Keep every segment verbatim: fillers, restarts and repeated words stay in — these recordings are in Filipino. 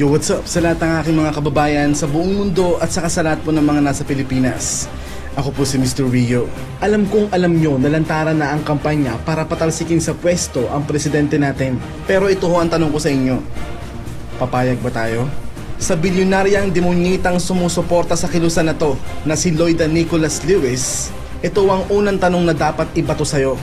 Yo, what's up sa lahat ng aking mga kababayan sa buong mundo at saka sa lahat po ng mga nasa Pilipinas. Ako po si Mister Riyoh. Alam kong alam nyo na lantaran na ang kampanya para patalsikin sa pwesto ang presidente natin. Pero ito ho ang tanong ko sa inyo. Papayag ba tayo? Sa bilyonaryang demonyitang sumusuporta sa kilusan na to na si Loida Nicolas Lewis, ito ang unang tanong na dapat ibato sa'yo.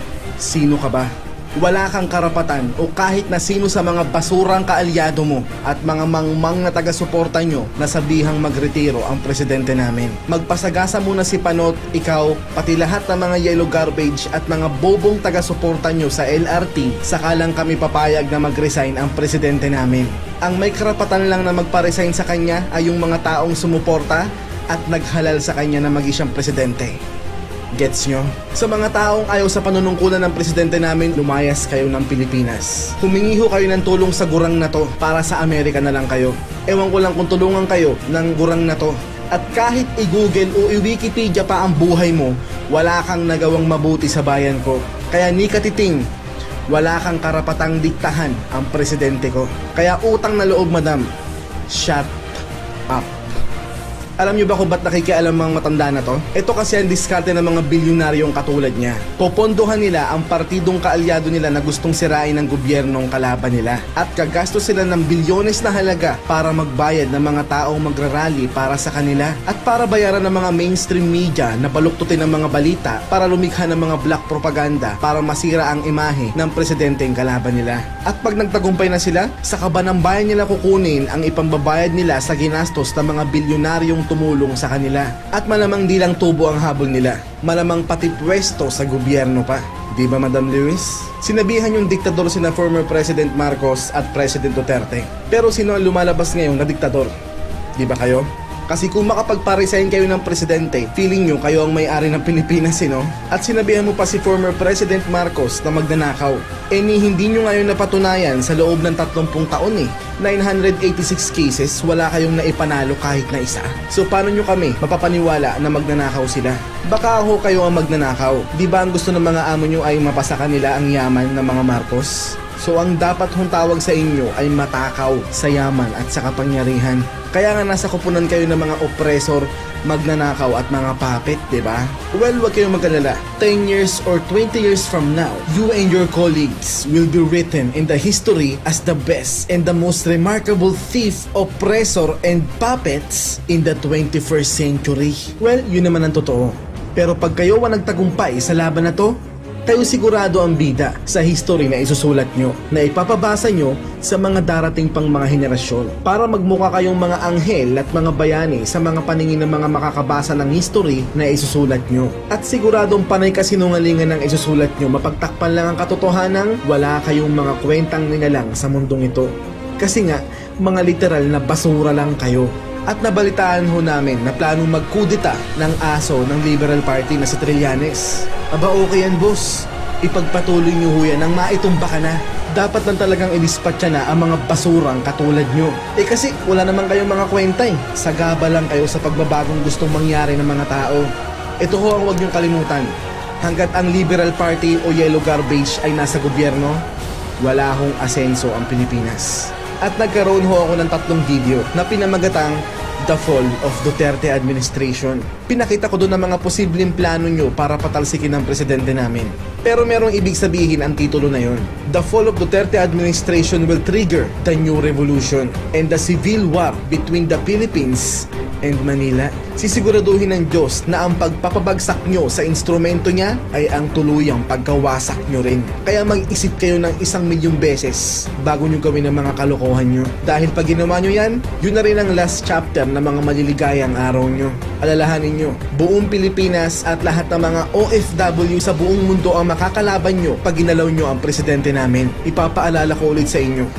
Sino ka ba? Wala kang karapatan o kahit na sino sa mga basurang kaalyado mo at mga mangmang na taga-suporta nyo na sabihang magretiro ang presidente namin. Magpasagasa muna si Panot, ikaw, pati lahat ng mga yellow garbage at mga bobong taga-suporta nyo sa L R T, saka lang kami papayag na mag-resign ang presidente namin. Ang may karapatan lang na magpa-resign sa kanya ay yung mga taong sumuporta at naghalal sa kanya na maging siyang presidente. Gets nyo? Sa mga taong ayaw sa panunungkulan ng presidente namin, lumayas kayo ng Pilipinas. Humingi ho kayo ng tulong sa gurang na to para sa Amerika na lang kayo. Ewan ko lang kung tulungan kayo ng gurang na to. At kahit i-Google o i-Wikipedia pa ang buhay mo, wala kang nagawang mabuti sa bayan ko. Kaya ni katiting, wala kang karapatang diktahan ang presidente ko. Kaya utang na loob, madam, shut up. Alam nyo ba kung ba't nakikialam ang matanda na to? Ito kasi ang diskarte ng mga bilyonaryong katulad niya. Popondohan nila ang partidong kaalyado nila na gustong sirain ng gobyernong kalaban nila. At gagastos sila ng bilyones na halaga para magbayad ng mga taong magrarally para sa kanila. At para bayaran ng mga mainstream media na baluktutin ng mga balita para lumikha ng mga black propaganda para masira ang imahe ng presidenteng kalaban nila. At pag nagtagumpay na sila, sa kaban ng bayan nila kukunin ang ipambabayad nila sa ginastos ng mga bilyonaryong tumulong sa kanila. At malamang di lang tubo ang habol nila, malamang pati pwesto sa gobyerno pa. Di ba, Madam Lewis? Sinabihan yung diktador sina former President Marcos at President Duterte. Pero sino ang lumalabas ngayon na diktador? Di ba kayo? Kasi kung makapagpa-resign kayo ng presidente, feeling nyo kayo ang may-ari ng Pilipinas, eh, no? At sinabihan mo pa si former President Marcos na magnanakaw. Eh ni hindi nyo ngayon napatunayan sa loob ng tatlumpung taon eh. nine hundred eighty-six cases, wala kayong naipanalo kahit na isa. So paano nyo kami mapapaniwala na magnanakaw sila? Baka ako kayo ang magnanakaw. Di ba ang gusto ng mga amo nyo ay mapasakan nila ang yaman ng mga Marcos? So ang dapat hong tawag sa inyo ay matakaw sa yaman at sa kapangyarihan. Kaya nga nasa kupunan kayo ng mga oppressor, magnanakaw at mga puppet, diba? Well, wag kayong mag-alala. ten years or twenty years from now, you and your colleagues will be written in the history as the best and the most remarkable thief, oppressor, and puppets in the twenty-first century. Well, yun naman ang totoo. Pero pag kayo ang nagtagumpay sa laban na to, kayo sigurado ang bida sa history na isusulat nyo, na ipapabasa nyo sa mga darating pang mga henerasyon para magmukha kayong mga anghel at mga bayani sa mga paningin ng mga makakabasa ng history na isusulat nyo. At siguradong panay kasinungalingan ng isusulat nyo, mapagtakpan lang ang katotohanan, wala kayong mga kwentang nilalang sa mundong ito. Kasi nga, mga literal na basura lang kayo. At nabalitaan ho namin na planong magkudita ng aso ng Liberal Party na si Trillanes. Aba, okay yan, boss. Ipagpatuloy nyo ho yan nang maitumba ka na. Dapat lang talagang i-dispatcha na ang mga basurang katulad nyo. Eh kasi wala naman kayong mga kwenta eh. Sagaba lang kayo sa pagbabagong gustong mangyari ng mga tao. Ito ho ang huwag nyong kalimutan. Hanggat ang Liberal Party o Yellow Garbage ay nasa gobyerno, wala hong asenso ang Pilipinas. At nagkaroon ho ako ng tatlong video na pinamagatang The Fall of Duterte Administration. Pinakita ko doon ang mga posibleng plano nyo para patalsikin ang presidente namin. Pero merong ibig sabihin ang titulo na yon. The Fall of Duterte Administration will trigger the new revolution and the civil war between the Philippines and Manila. Sisiguraduhin ng Diyos na ang pagpapabagsak nyo sa instrumento niya ay ang tuluyang pagkawasak nyo rin. Kaya mag-isip kayo ng isang milyong beses bago nyo gawin ang mga kalokohan nyo. Dahil pag ginawa nyo yan, yun na rin ang last chapter ng mga maliligayang araw nyo. Alalahanin nyo, buong Pilipinas at lahat ng mga O F W sa buong mundo ang makakalaban nyo pag ginalaw nyo ang presidente namin. Ipapaalala ko ulit sa inyo,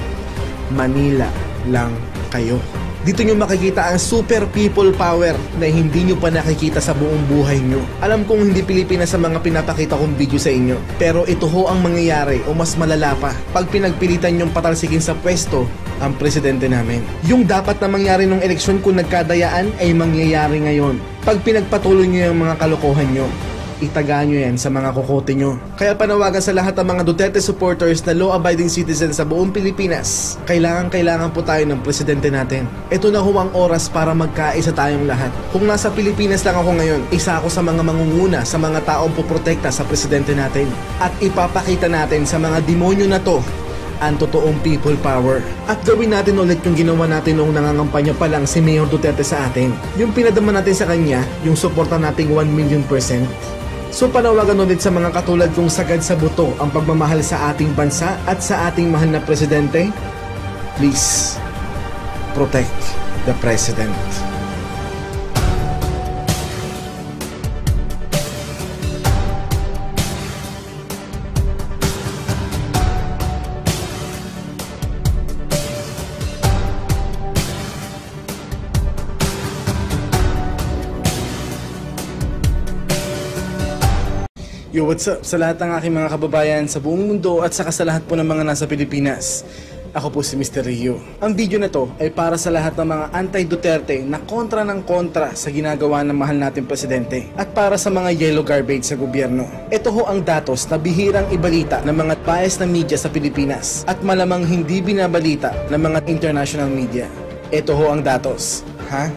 Manila lang kayo. Dito nyo makikita ang super people power na hindi nyo pa nakikita sa buong buhay nyo. Alam kong hindi Pilipinas sa mga pinapakita kong video sa inyo, pero ito ho ang mangyayari o mas malala pa pag pinagpilitan nyong patalsikin sa pwesto ang presidente namin. Yung dapat na mangyari nung eleksyon kung nagkadayaan ay mangyayari ngayon pag pinagpatuloy nyo yung mga kalokohan nyo. itaga nyo yan sa mga kokote nyo. Kaya panawagan sa lahat ng mga Duterte supporters na law-abiding citizens sa buong Pilipinas, kailangan-kailangan po tayo ng presidente natin. Ito na ho ang oras para magkaisa tayong lahat. Kung nasa Pilipinas lang ako ngayon, isa ako sa mga mangunguna sa mga taong puprotekta sa presidente natin. At ipapakita natin sa mga demonyo na to ang totoong people power. At gawin natin ulit yung ginawa natin noong nangangampanya pa lang si Mayor Duterte sa atin. Yung pinadama natin sa kanya, yung suporta nating one million percent. So panawagan ulit sa mga katulad kong sagad sa buto ang pagmamahal sa ating bansa at sa ating mahal na presidente. Please, protect the president. Yo, what's up sa lahat ng aking mga kababayan sa buong mundo at saka sa lahat po ng mga nasa Pilipinas. Ako po si Mister Riyoh. Ang video na to ay para sa lahat ng mga anti-Duterte na kontra ng kontra sa ginagawa ng mahal nating presidente at para sa mga yellow garbage sa gobyerno. Ito ho ang datos na bihirang ibalita ng mga bias na media sa Pilipinas at malamang hindi binabalita ng mga international media. Ito ho ang datos. Ha?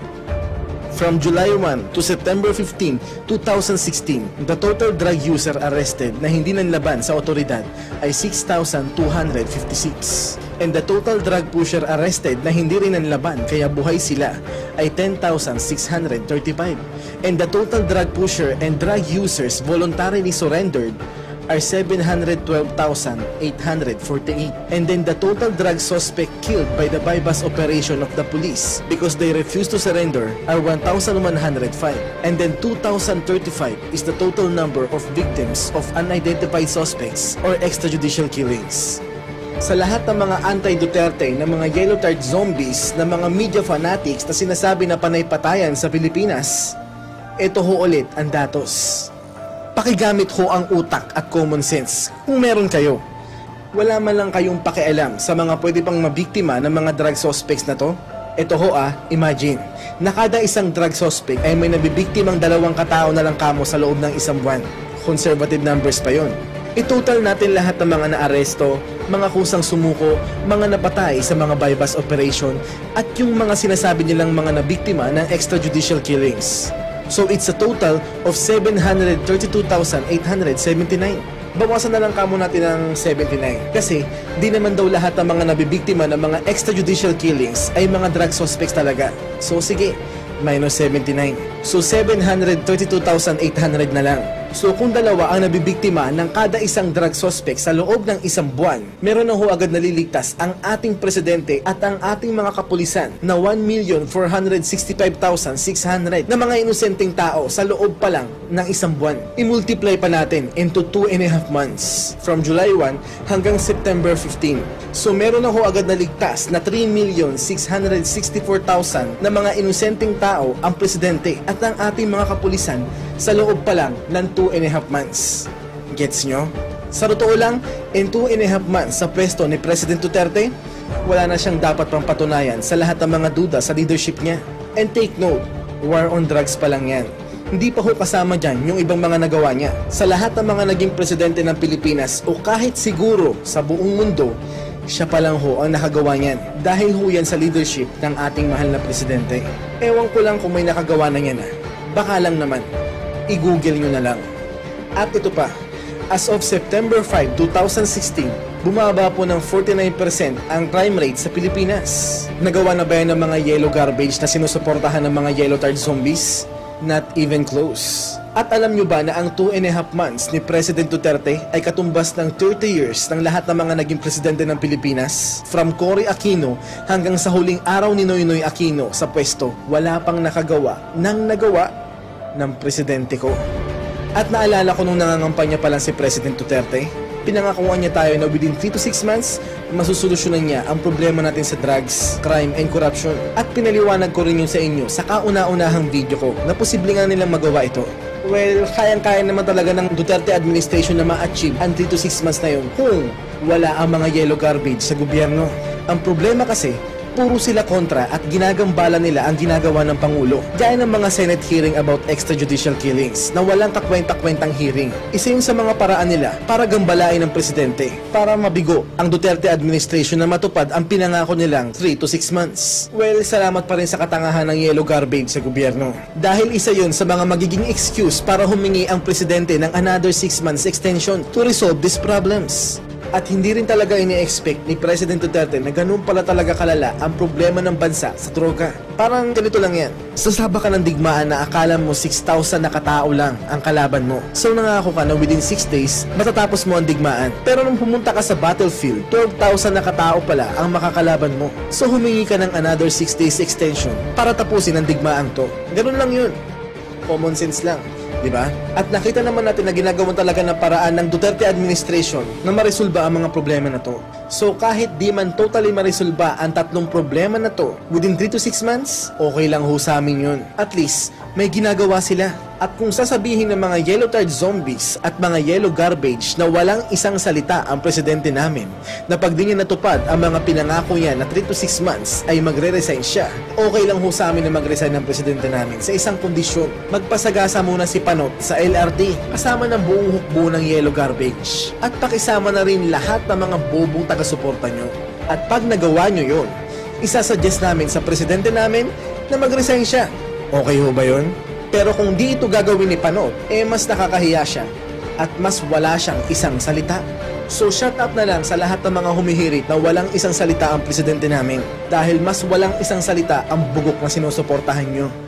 From July first to September fifteenth, two thousand sixteen, the total drug user arrested na hindi nanlaban sa otoridad ay six thousand two hundred fifty-six. And the total drug pusher arrested na hindi rin nanlaban kaya buhay sila ay ten thousand six hundred thirty-five. And the total drug pusher and drug users voluntarily surrendered are seven hundred twelve thousand eight hundred forty-eight. And then the total drug suspect killed by the bypass operation of the police because they refused to surrender are one thousand one hundred five. And then two thousand thirty-five is the total number of victims of unidentified suspects or extrajudicial killings. Sa lahat ng mga anti-Duterte na mga yellow-tard zombies na mga media fanatics na sinasabi na panay-patayan sa Pilipinas, ito ho ulit ang datos. Pakigamit ho ang utak at common sense kung meron kayo. Wala man lang kayong pakialam sa mga pwede pang mabiktima ng mga drug suspects na to. Ito ho ah, imagine, na kada isang drug suspect ay may nabibiktimang dalawang katao na lang kamo sa loob ng isang buwan. Conservative numbers pa yon. I-total natin lahat ng mga naaresto, mga kusang sumuko, mga napatay sa mga bypass operation at yung mga sinasabi nilang mga nabiktima ng extrajudicial killings. So it's a total of seven hundred thirty-two thousand eight hundred seventy-nine. Bawasan na lang kamo natin ng seventy-nine kasi di naman daw lahat ng mga nabibiktima ng mga extrajudicial killings ay mga drug suspects talaga. So sige, minus seventy-nine. So seven hundred thirty-two thousand eight hundred na lang. So kung dalawa ang nabibiktima ng kada isang drug suspect sa loob ng isang buwan, meron na ho agad naliligtas ang ating presidente at ang ating mga kapulisan na one million four hundred sixty-five thousand six hundred na mga inosenteng tao sa loob pa lang ng isang buwan. I-multiply pa natin into two and a half months from July first hanggang September fifteenth. So meron na ho agad naligtas na three million six hundred sixty-four thousand na mga inosenteng tao ang presidente at ang ating mga kapulisan sa loob pa lang ng two and a half months. Gets nyo? Sa totoo lang, in two and a half months sa pwesto ni President Duterte, wala na siyang dapat pang patunayan sa lahat ng mga duda sa leadership niya. And take note, war on drugs pa lang yan. Hindi pa ho kasama dyan yung ibang mga nagawa niya. Sa lahat ng mga naging presidente ng Pilipinas o kahit siguro sa buong mundo, siya pa lang ho ang nakagawa niyan. Dahil ho yan sa leadership ng ating mahal na presidente. Ewan ko lang kung may nakagawa na yan ah. Baka lang naman. I-google nyo na lang. At ito pa, as of September fifth, two thousand sixteen, bumaba po ng forty-nine percent ang crime rate sa Pilipinas. Nagawa na ba yan ng mga yellow garbage na sinusuportahan ng mga yellow-tard zombies? Not even close. At alam nyo ba na ang two and a half months ni President Duterte ay katumbas ng thirty years ng lahat ng mga naging presidente ng Pilipinas? From Cory Aquino hanggang sa huling araw ni Noynoy Aquino sa pwesto, wala pang nakagawa nang nagawa ng presidente ko. At naalala ko nung nangangampanya pa lang si President Duterte, pinangakuan niya tayo na within three to six months, masusolusyonan niya ang problema natin sa drugs, crime, and corruption. At pinaliwanag ko rin yun sa inyo sa kauna-unahang video ko na posible nga nilang magawa ito. Well, kayang-kaya naman talaga ng Duterte administration na ma-achieve ang three to six months na yun kung wala ang mga yellow garbage sa gobyerno. Ang problema kasi, puro sila kontra at ginagambala nila ang ginagawa ng Pangulo. Gaya ng mga Senate hearing about extrajudicial killings na walang kakwenta-kwentang hearing. Isa yun sa mga paraan nila para gambalain ng presidente, para mabigo ang Duterte administration na matupad ang pinangako nilang three to six months. Well, salamat pa rin sa katangahan ng yellow garbage sa gobyerno. Dahil isa yun sa mga magiging excuse para humingi ang presidente ng another six months extension to resolve these problems. At hindi rin talaga ini-expect ni President Duterte na ganun pala talaga kalala ang problema ng bansa sa droga. Parang ganito lang yan. Sasaba ka ng digmaan na akala mo six thousand na katao lang ang kalaban mo. So nangako ka na within six days, matatapos mo ang digmaan. Pero nung pumunta ka sa battlefield, twelve thousand na katao pala ang makakalaban mo. So humingi ka ng another six days extension para tapusin ang digmaan to. Ganun lang yun. Common sense lang. Diba? At nakita naman natin na ginagawa talaga ng paraan ng Duterte administration na maresolba ang mga problema na to. So kahit di man totally maresolba ang tatlong problema na to within three to six months, okay lang ho sa amin yun. At least, may ginagawa sila. At kung sasabihin ng mga yellow-tard zombies at mga yellow garbage na walang isang salita ang presidente namin, na pag di niya natupad ang mga pinangako niya na three to six months ay magre-resign siya, okay lang ho sa amin na mag-resign ng presidente namin sa isang kondisyon. Magpasagasa muna si Panot sa L R D kasama ng buong hukbo ng yellow garbage. At pakisama na rin lahat ng mga bobong taga-suporta nyo. At pag nagawa nyo yun, isasuggest namin sa presidente namin na mag-resign siya. Okay ho ba yun? Pero kung di ito gagawin ni Panot, eh mas nakakahiya siya at mas wala siyang isang salita. So shut up na lang sa lahat ng mga humihirit na walang isang salita ang presidente namin dahil mas walang isang salita ang bugok na sinusuportahan nyo.